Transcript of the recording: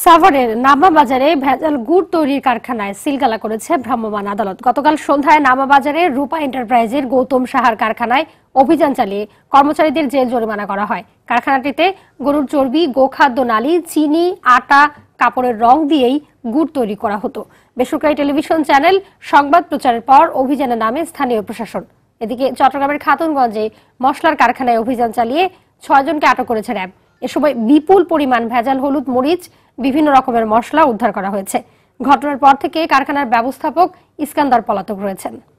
সাভারের নামাবাজারে ভেজাল গুড় তৈরির কারখানায় সিলগালা করেছে ভ্রাম্যমাণ আদালত। গতকাল সন্ধ্যায় নামাবাজারের রূপা এন্টারপ্রাইজের গৌতম সাহার কারখানায় অভিযান চালিয়ে কর্মচারীদের জেল জরিমানা করা হয়। কারখানাটিতে গরুর চর্বি, গোখাদ্য নালী, চিনি, আটা, কাপড়ের রং দিয়েই গুড় তৈরি করা হতো। বেসরকারি টেলিভিশন চ্যানেল সংবাদ প্রচারের পর অভিযানে নামে স্থানীয় প্রশাসন। এদিকে চট্টগ্রামের খাতুনগঞ্জে মশলার কারখানায় অভিযান চালিয়ে 6 জনকে আটক করেছে র্যাব। এ সময় বিপুল পরিমাণ ভেজাল হলুদ, মরিচ, বিভিন্ন রকমের মশলা উদ্ধার করা হয়েছে। ঘটনার পর থেকে কারখানার ব্যবস্থাপক ইস্কান্দার পলাতক রয়েছেন।